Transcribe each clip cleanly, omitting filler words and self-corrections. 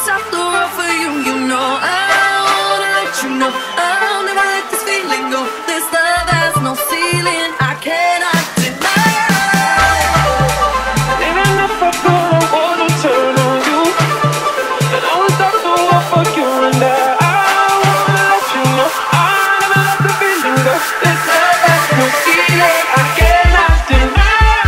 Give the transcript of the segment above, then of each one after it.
stop the world for you. You know I wanna let you know I'll never let this feeling go. This love has no ceiling, I cannot deny. Even if I could, I wanna turn on you, and I will stop the world for you. And I wanna let you know I'll never let the feeling go. This love has no ceiling, I cannot deny.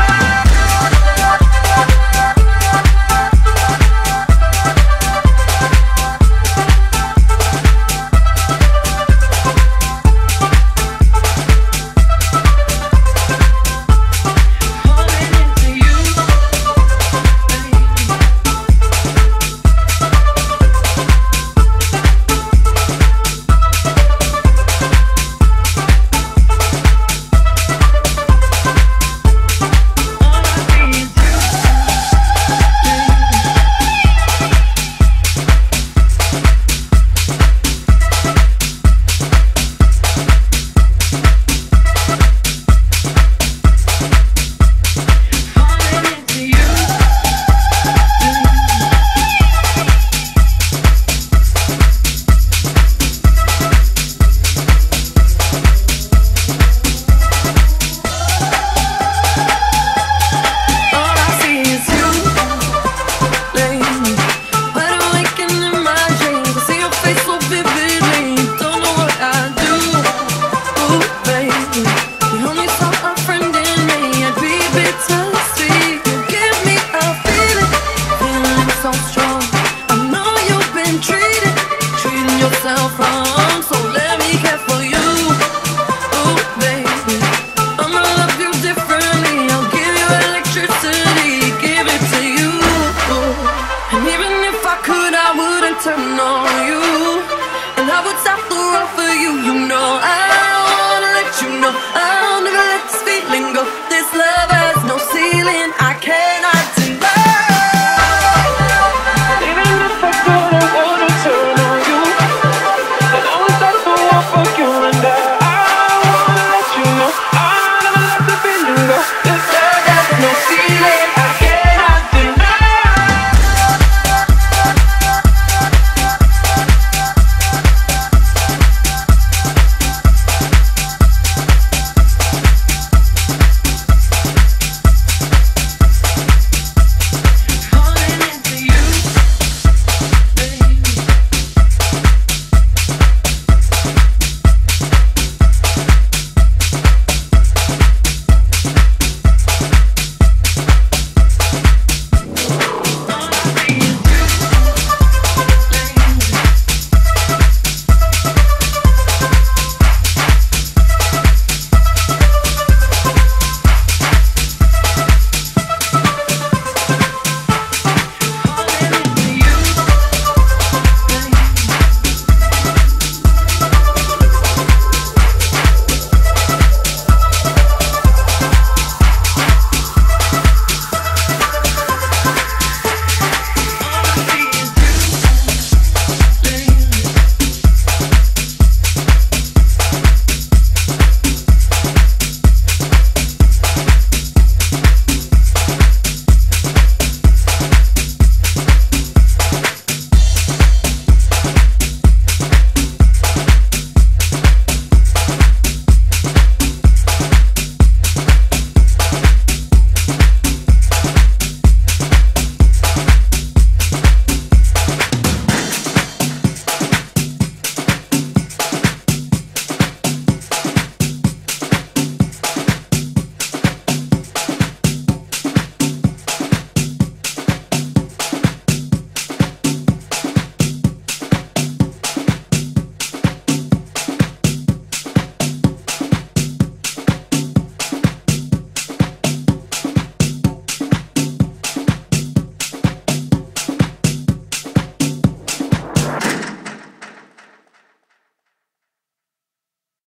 Turn on you, and I would stop the world for you. You know I wanna let you know I'll never let this feeling go. This love has no ceiling, I cannot deny. Even if I could, I wanna turn on you, and I will stop the world for you. And I wanna let you know I'll never let the feeling go. This love has no ceiling.